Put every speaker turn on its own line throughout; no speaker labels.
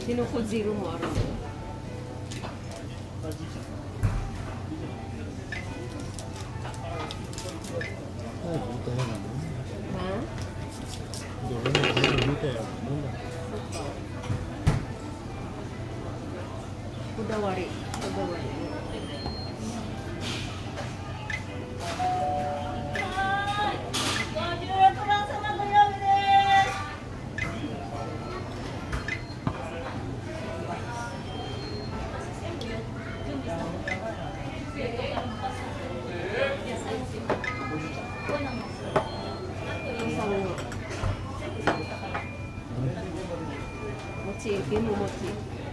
きのこ汁もあるの。こだわり。餅、ビム餅。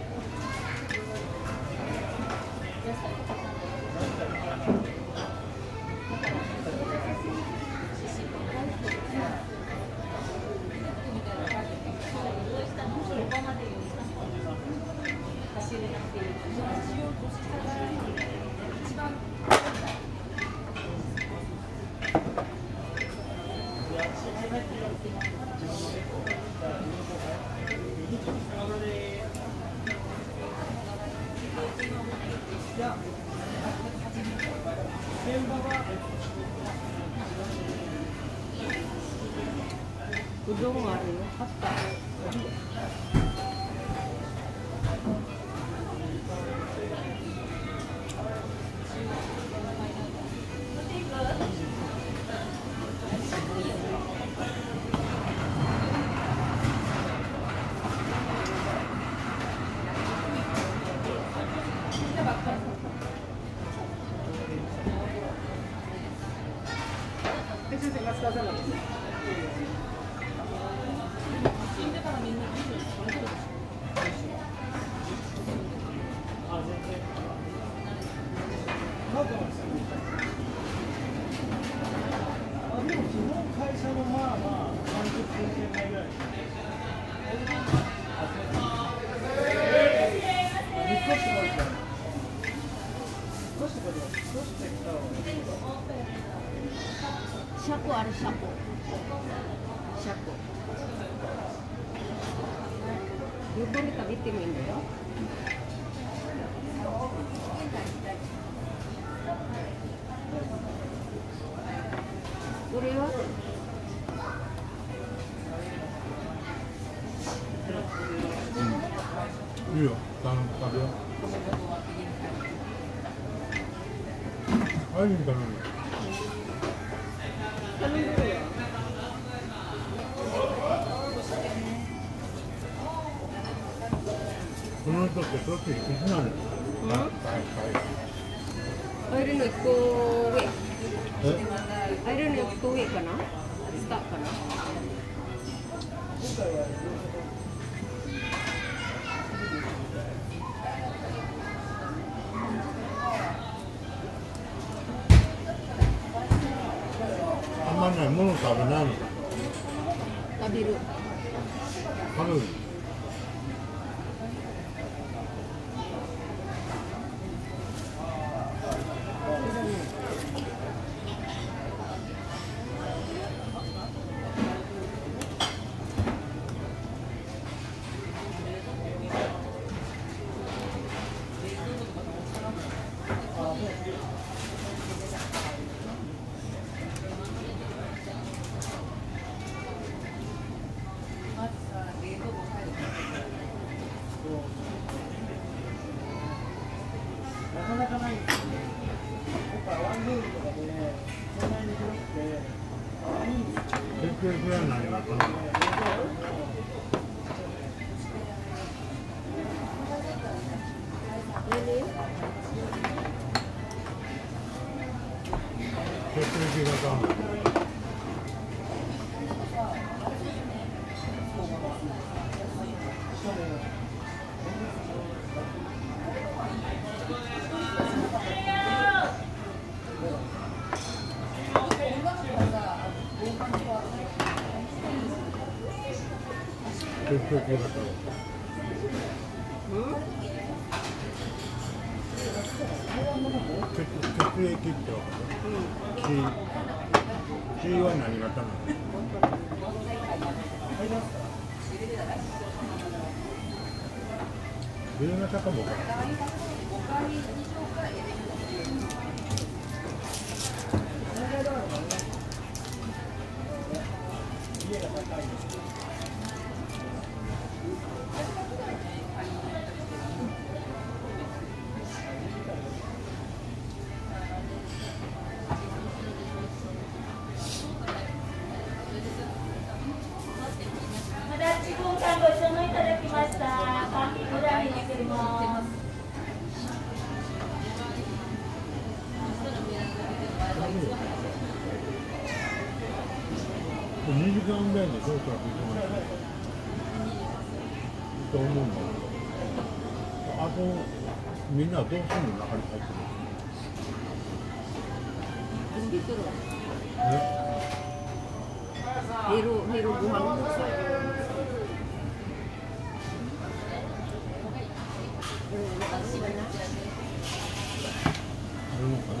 うどんもあるよ。パスタ。シャコある、シャコ。横に食べてもいいんだよ。これは？
いいよ、食べよう。あいいんだね。この人ってちょっといくつなの？
アイルの1個上。アイルの1個上かな？スターかな？
あんまりね、物食べないの？
食べる。
食べる。なかなかないんですよね。やっぱワンルームとかでね、そんなに広くて、いいんですよ。結局ぐらいになりますね。結局がかんない。血液型を。血液って分かる？血は何型なの？ 有名な方も。家が高い。2時間ぐらいでどうしたらいいと思うんだけど、あとみんなどうするの中に入ってる
昼ご飯
あるのかな。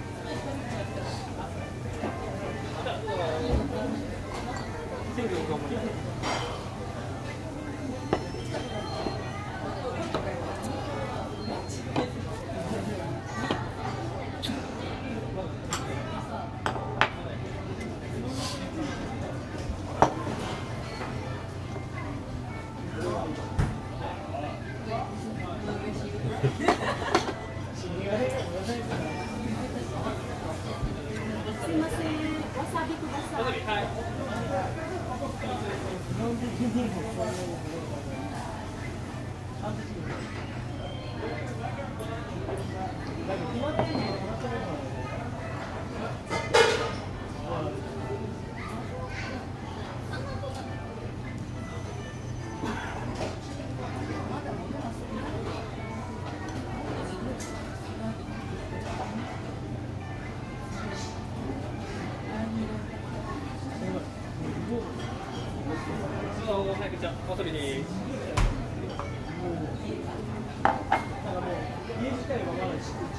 すいません、わさびください。
お遊びに。
家自体はまだ敷地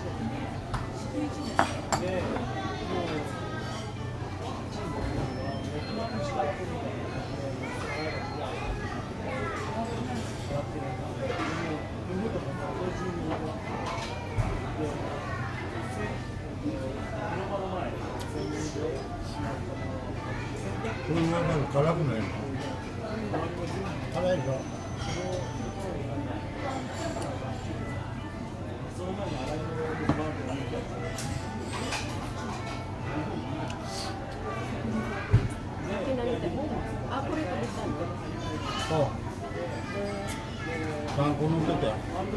で、もうこれはなんか辛くないの？辛いでしょ？
あ、これ食べたいの？
そう。あ、この出て。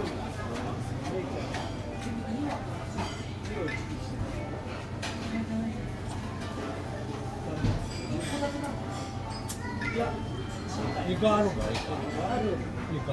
イカあるか？イカ。ある。イカ。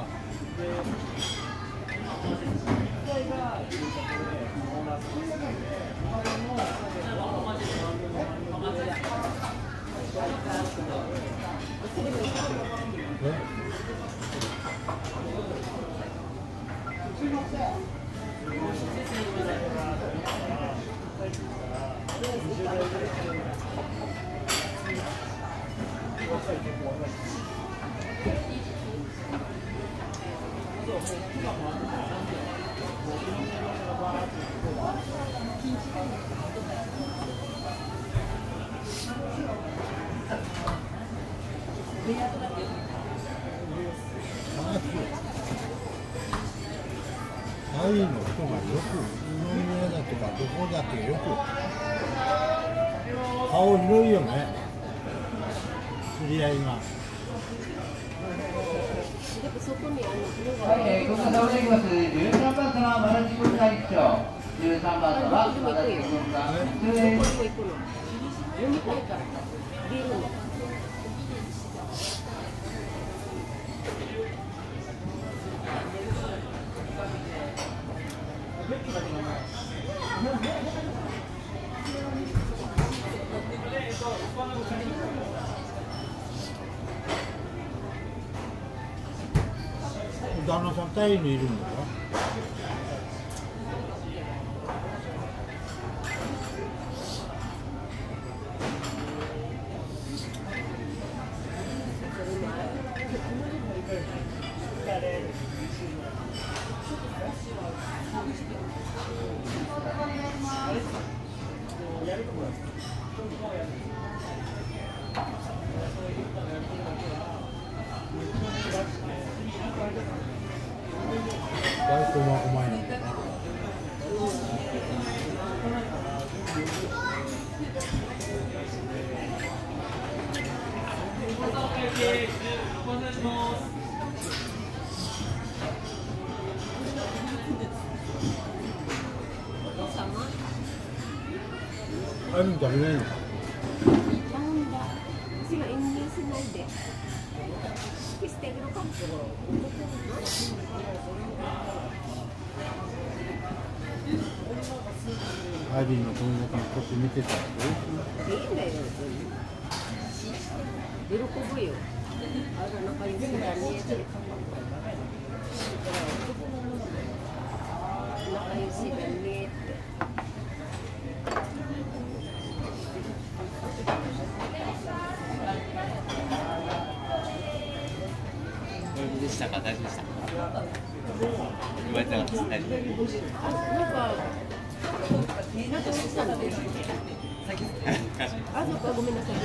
タイの人がよく、飲み屋だとかどこだってよく顔広いよね、知り合いが。
はい、ご無沙汰しています。13番様、マルチ分会長。13番様、マルチ分会長。
旦那さんタイにいるのか？ お前やんな。あるん食べないの？
なんだ。私が遠慮しないで。消してあげるか。
アイビーの友達にこうやって見てたらどうする？
いいんだよ。喜ぶよ。あら、仲良しだねって。仲良しだねって。
でしたか、大丈夫でした。言われてなかったです。大丈夫。
なんかしたんだよ。あ、そっか、ごめんなさい。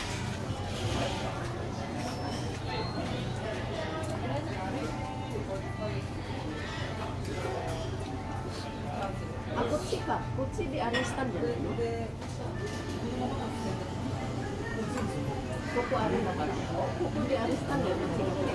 あ、こっちか。こっちであれしたんじゃないの？ここあるんだから。ここであれしたんだよ、間違って。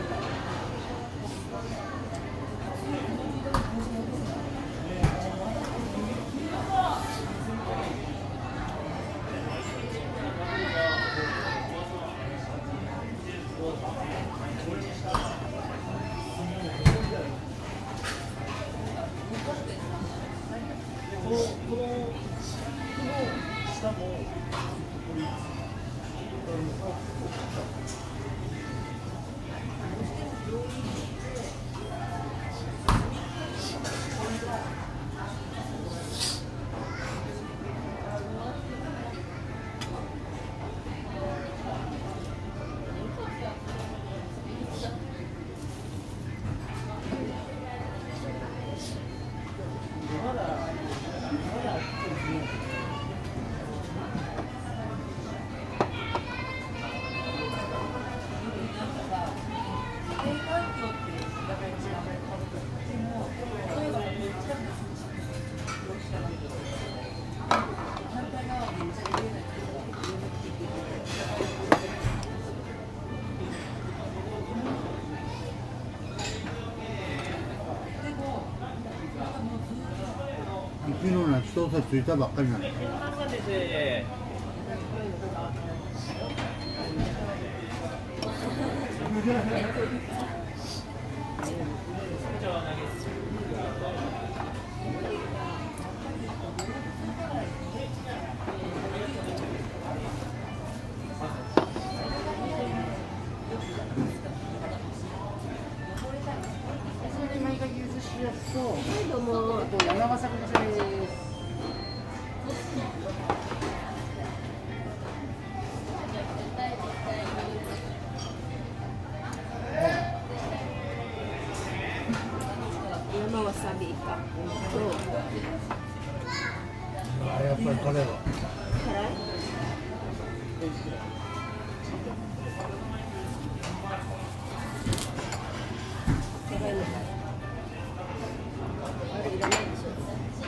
昨日の夏調査ついたばっかりなの。
どうも。
長崎のせいです。
山わさびか。
あ、やっぱり辛いわ。
辛い？辛いの。あれいらないでしょ。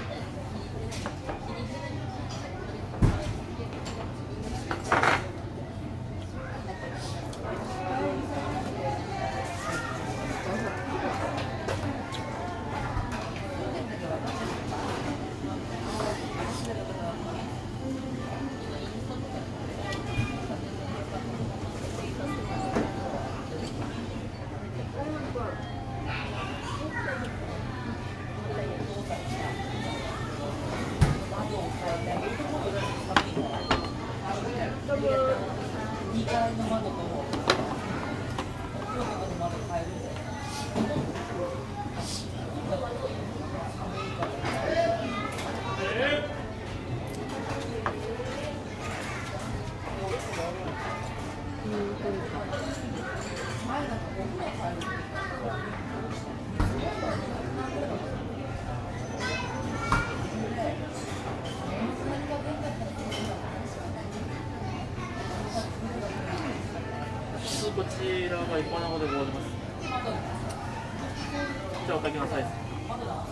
こちらが一般の方でございます。じゃあおかけなさい。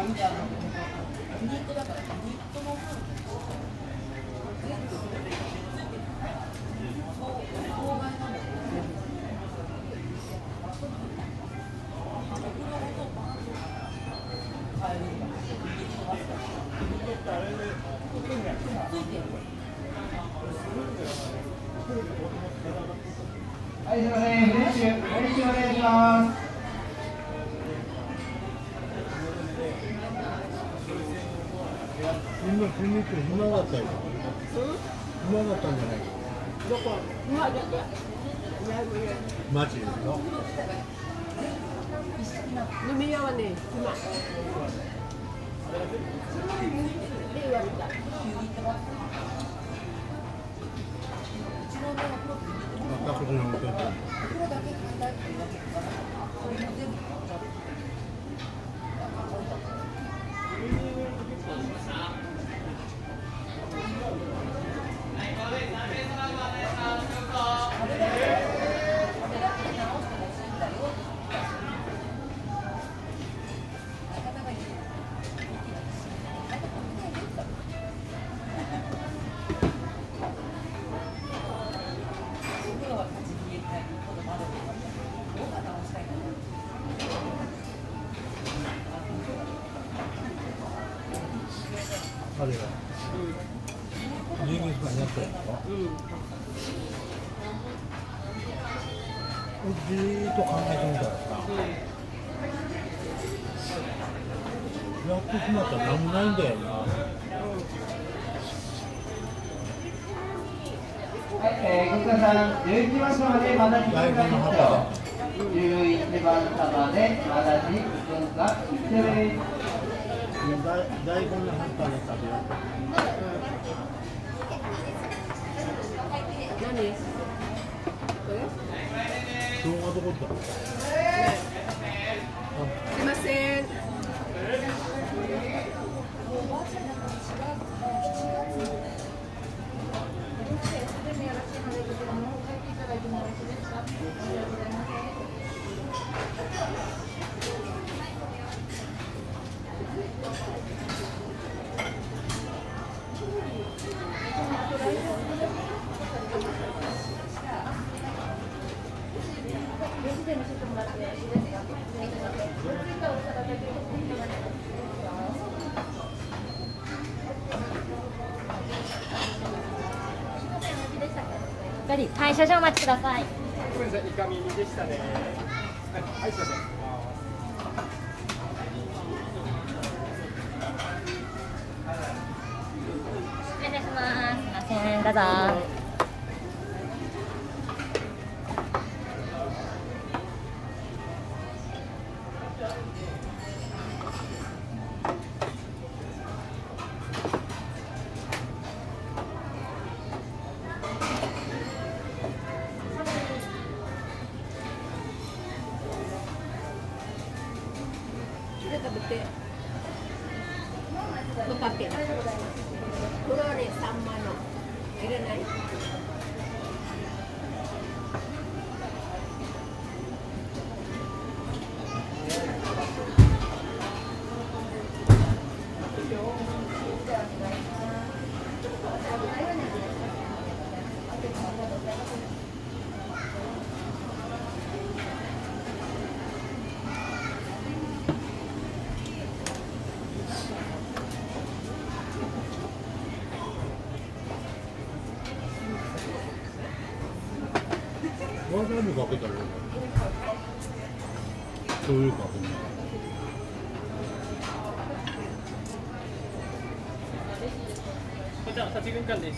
はい、すいません、フレッシュお願いします。
みんな筋肉暇だったよ。暇だったんじゃないか。
どこ？今だけ。
マジですよ。
飲み屋はね、今。で言われた。
全くの運転。あれは。ジンギスカンやってるの？じーっと考えてみたらさ、やってしまったら何もないんだよな。
はい、ご苦労さん、11番様でまだ時間がありますよ。11番様でまだ10分が1点。
大根の葉っぱで食べよう。
何？これ？
生姜どこ行ったの？
すいません。
はい、少々お待ちください。
ごめんなさい、イカ耳でしたね。はい、すいません。
お願いします。すいません、どうぞ。
食べて。ホタテ。これはね、サンマの。いらない。
わさびかけたら醤油かけたら
こちら立ち軍艦です。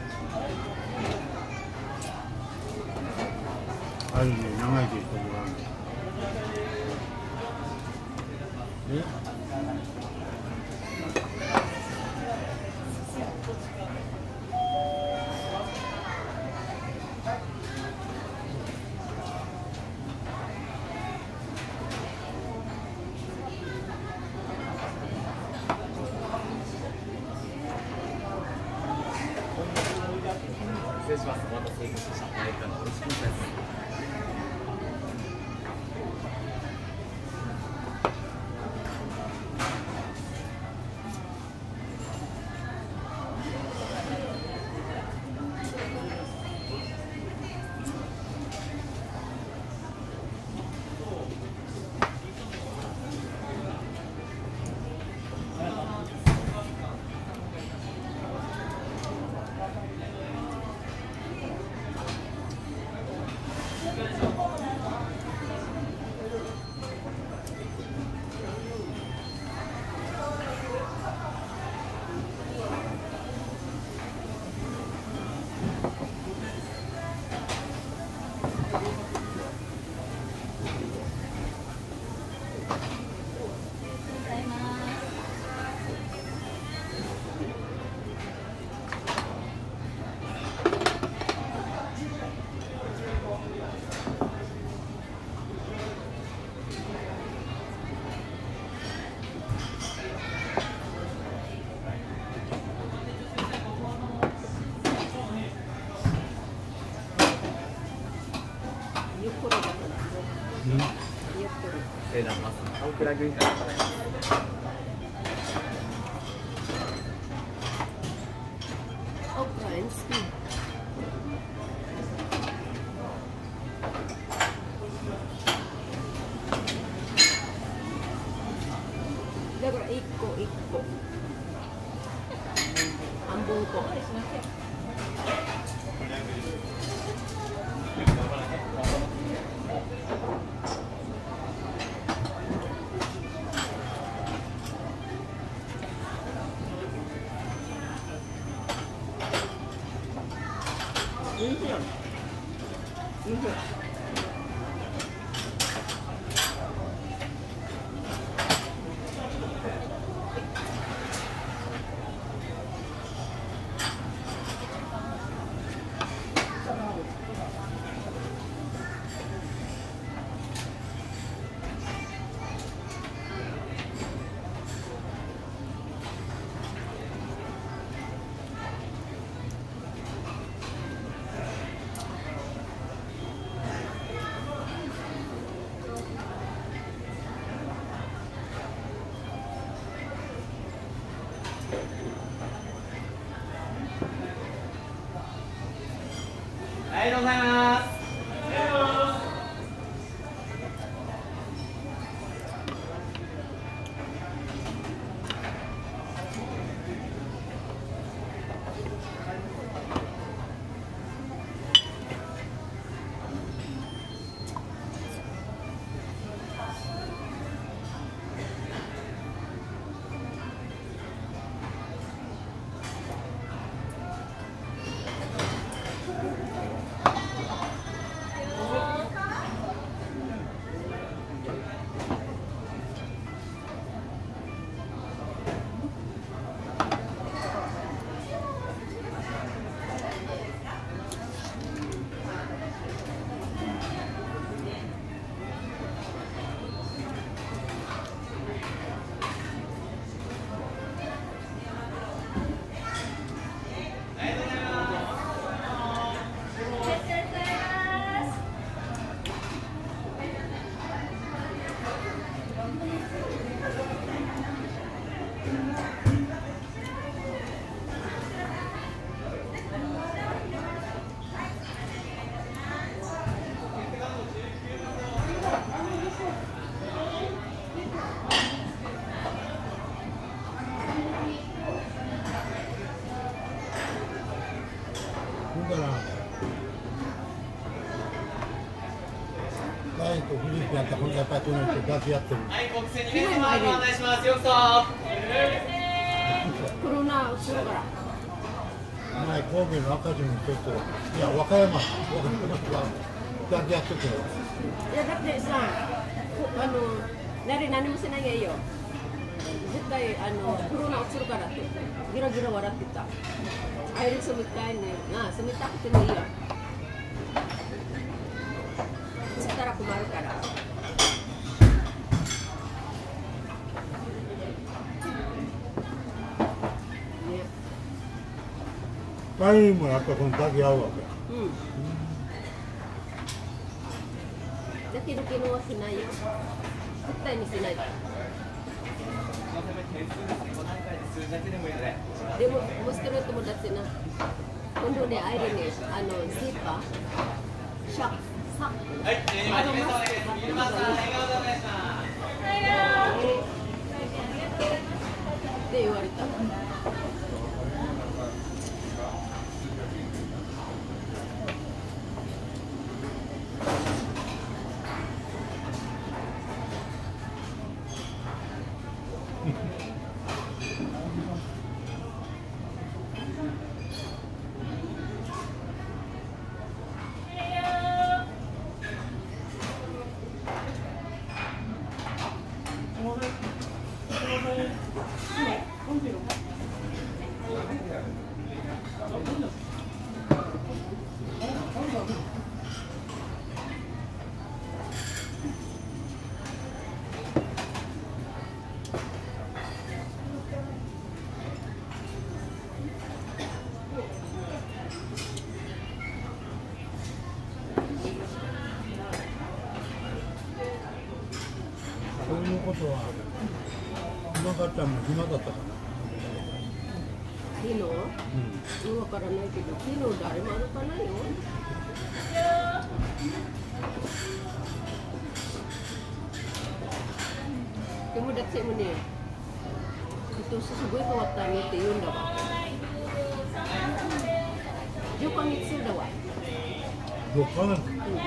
あるね、長いで人もらうの。
失礼します。お待たせいたしました。前からおいしくです。 イブみたいな。
Okra and squid. Dagora 1個1個。半分個。おいしい。おいしい。
ありがとうございます。
タイとフィリピンやったらやっぱりこの人ガキやってる。
はい、国際2名様ご案内します。よくと。
コロナ後ろから。
前神戸の赤字の人と、いや和歌山の人がガキやってて。
いやだってさ、何もしないがいいよ。絶対コロナ落ちるからってギラギラ笑ってた。アイリスみたいに住みたくてもいいよ。つったら困るから。
タイもやっぱりこのガキ合うわけ。
うん。だけど昨日はしないよ。絶対にしないから。でも、もしかの友達な、今度ね、アイルね、スーパー、シャッ、サッ、
はい、12番2名様です。ビルマさん、笑顔でお願いします。
って言われた。
そういうことは暇かったも暇だったかな。
昨日、わからないけど、昨日誰も歩かないよ。友達もね、今年すごい変わったねって言うんだわ。10ヶ月だわ。
6ヶ月。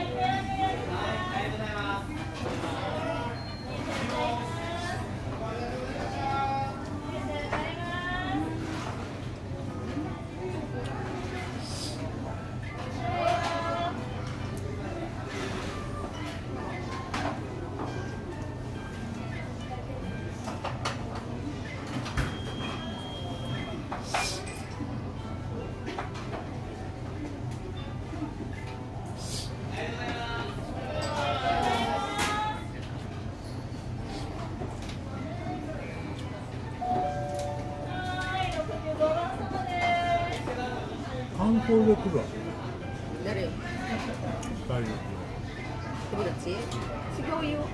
観光で来るわけ。
誰？
2人。
友達？違うよ。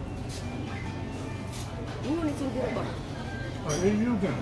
日本に住んでるから。
あ、永住権。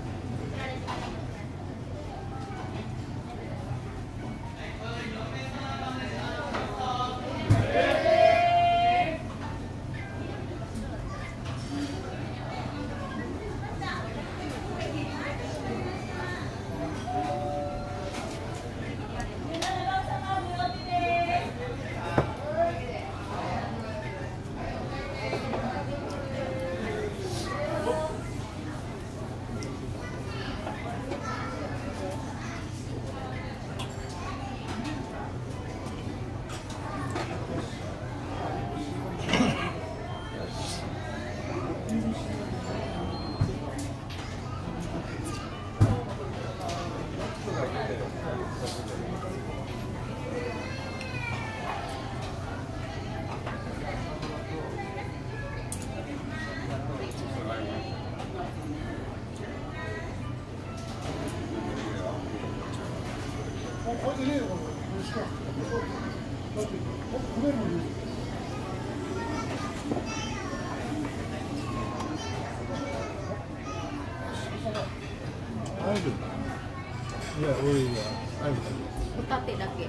アイル。いや、俺はアイルだけ。
ホタテだけ。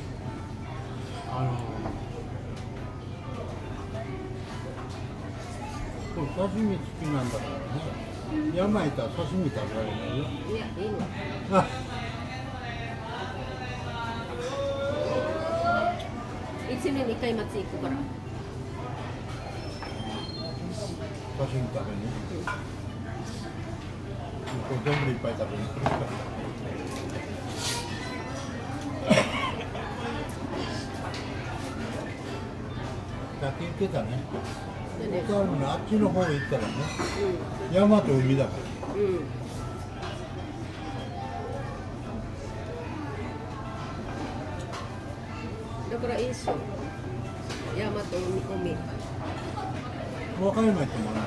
これ刺身好きなんだからね。山行ったら刺身食べられないよ。
いや、いいの。
あ、
1年に1回町行くから。
刺身食べに。これ全部いっぱい食べに来るから。さっき言ってたね。僕はあっちの方行ったらね、山と海だから。
だからいいっしょ。山と海。
和歌山行ってもらう。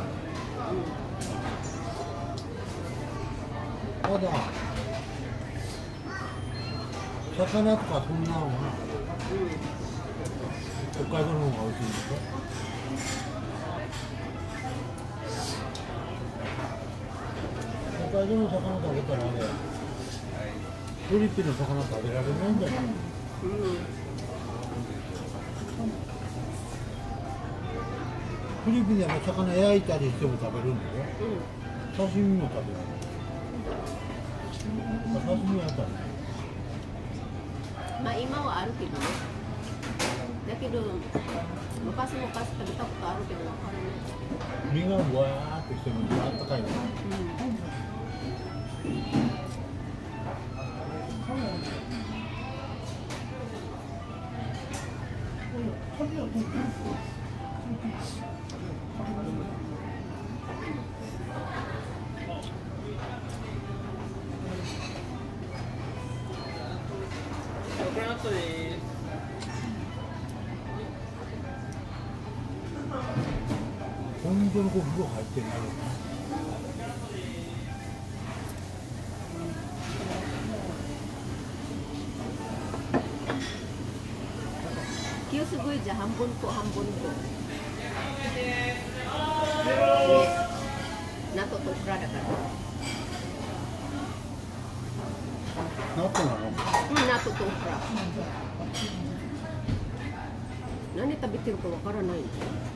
ただ魚とかそんなのは、北海道の方が美味しいんでしょ。北海道の魚食べたらね、フィリピンの魚食べられないんだよ。フィリピンでも魚焼いたりしても食べるんだよ。刺身も食べる。刺身あったね。
まあ今はあるけどね。だけど昔食べたことあるけどわからない。
身がわーってしてるのがあったかいの。本当にこう風呂入ってないのね。
気をすごいじゃん、半分と半分と。 ナトとオクラだから。
ナットなの？
ナトとオクラ。何食べてるかわからないんだよ。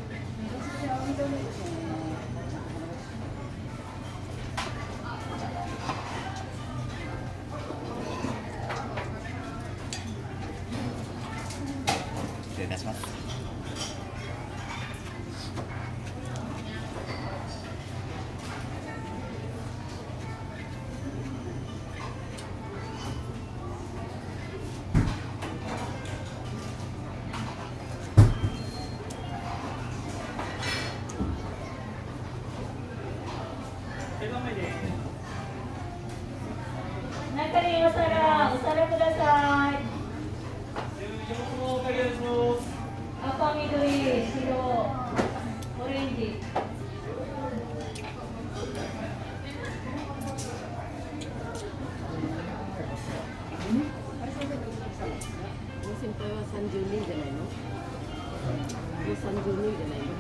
失礼いたします。
中にお皿ください。赤、緑、白、オレンジ。
先輩は30人じゃないの？もう30人じゃないの？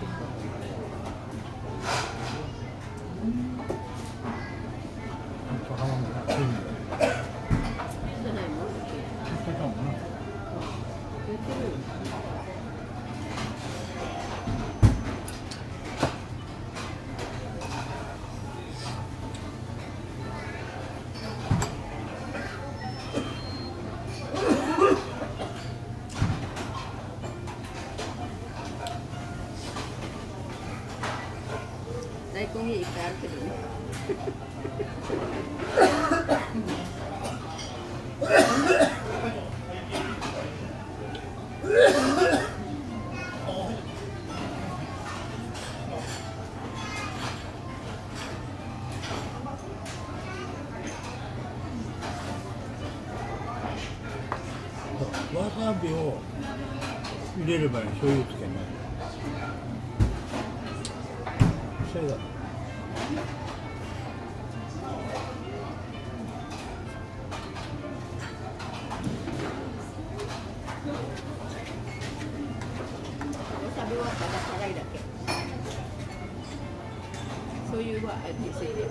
大根いっぱいあるけどね。
わさびを入れればいい、醤油つけない。それだ。
わさびはただ辛いだけ。そういうは味付いてる。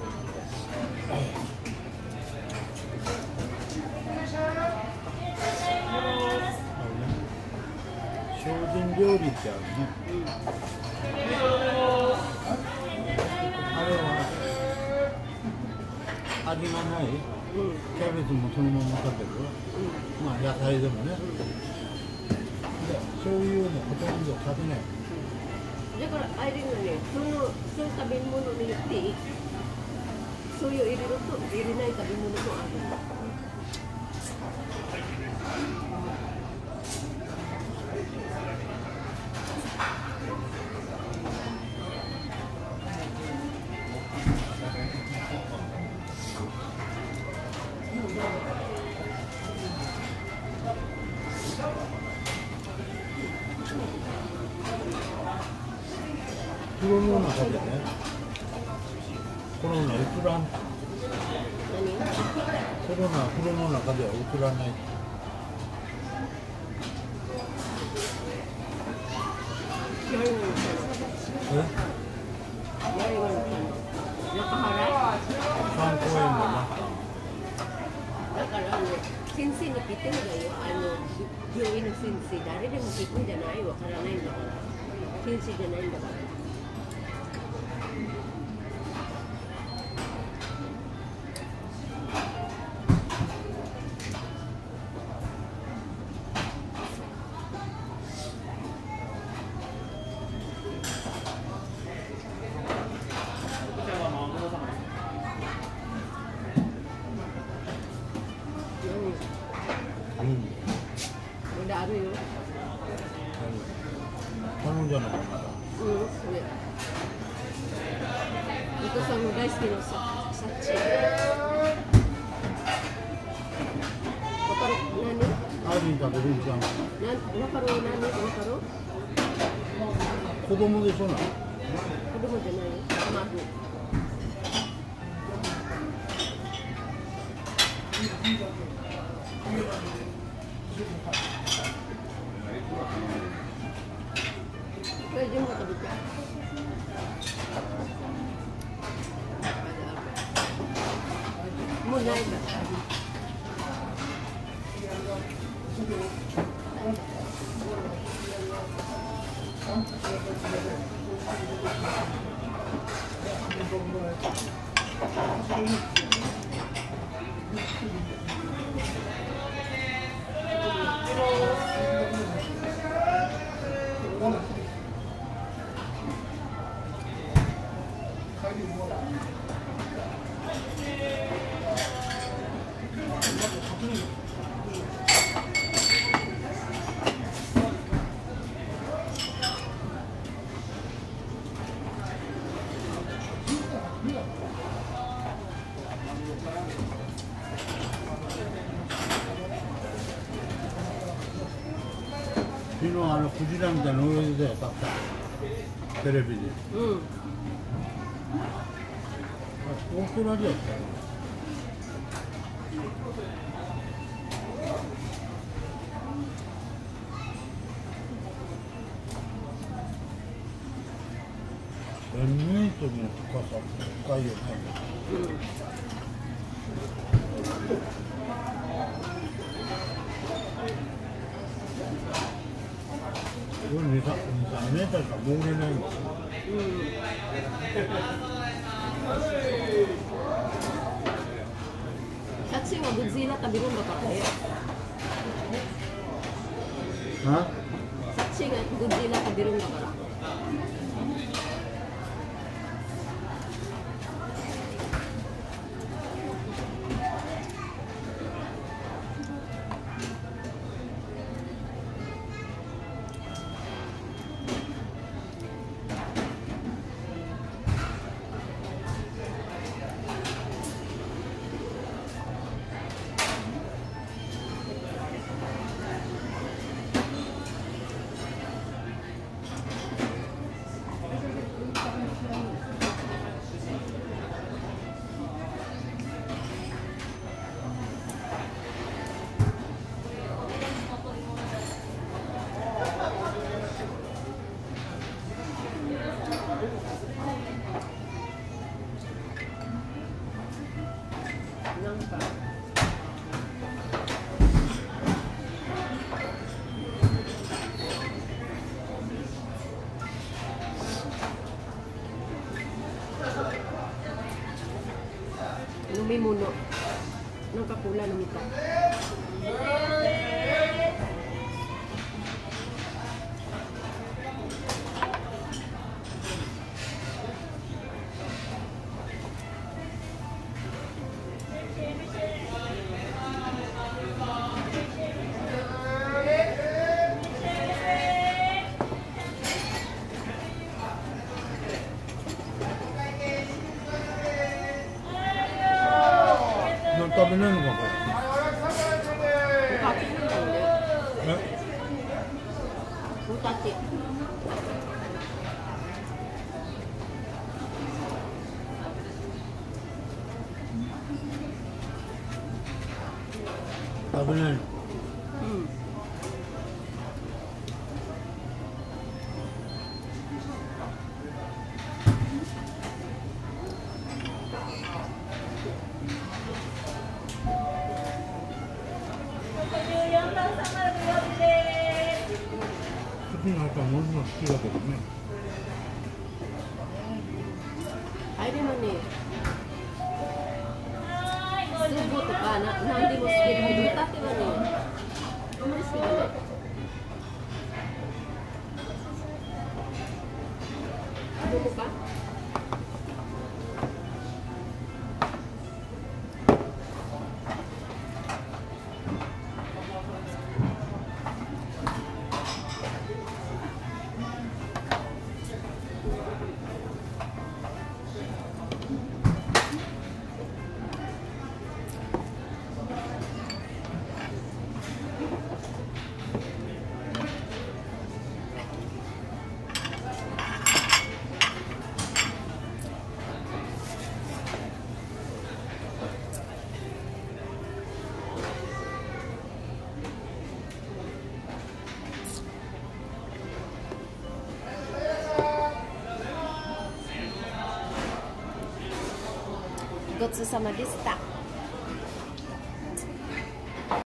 精進料理ってあるね。あれは味がない、キャベツもそのまま食べる、まあ野菜でもね、でそういうのほとんど食べない。
だからあれのね、そういう食べ物によってそういう入れると入れない食べ物もある。
袋の中でね、コロナ映らん。コロナは袋の中では映らない。
やるのかな。やるのかな。中払い。
3公演の中。
だから先生に聞いてもだよ。病院の先生誰でも聞くんじゃない？わからないんだから。先生じゃないんだから。まだあるよ。
頼んじゃなかった。
それ。お父さんの大好きなサッチ。わかる？何？
アーリー食べるじゃん。
わかる？何？わかる？
子供でしょな。
子供じゃないよ。卵。これ全部食べた。 ないから。
昨日クジラみたいなの泳いでたよ、たったテレビで。
うん。
オーストラリアって1000メートルの深さって深いよね。これ2、3メートルしか潜れないんですよ。
キャッチンは無事な旅るんだからね。
は？
キャッチンが無事な旅るんだから。なんか飲み物なんかコーラ飲みたい。
食べないのかこれ。
カキなんだよね。
え？
豚って。
食べないの。
うん。
口に入ったら飲むの好きだけどね。
あれもね、スープとか何でも好きだけど、豚ってはね、あんまり好きじゃない。どこか？ごちそうさまでした。